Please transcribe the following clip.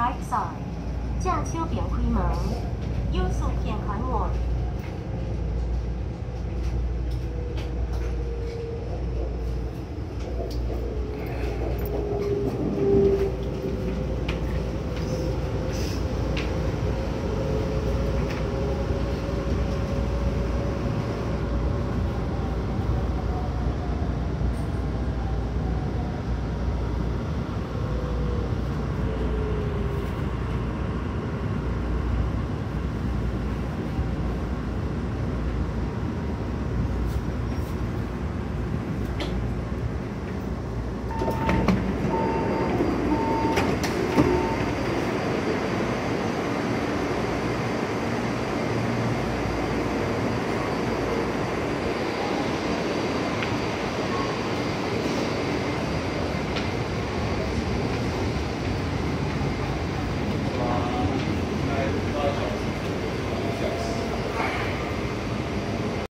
right side， 正手边开门，右手边开门。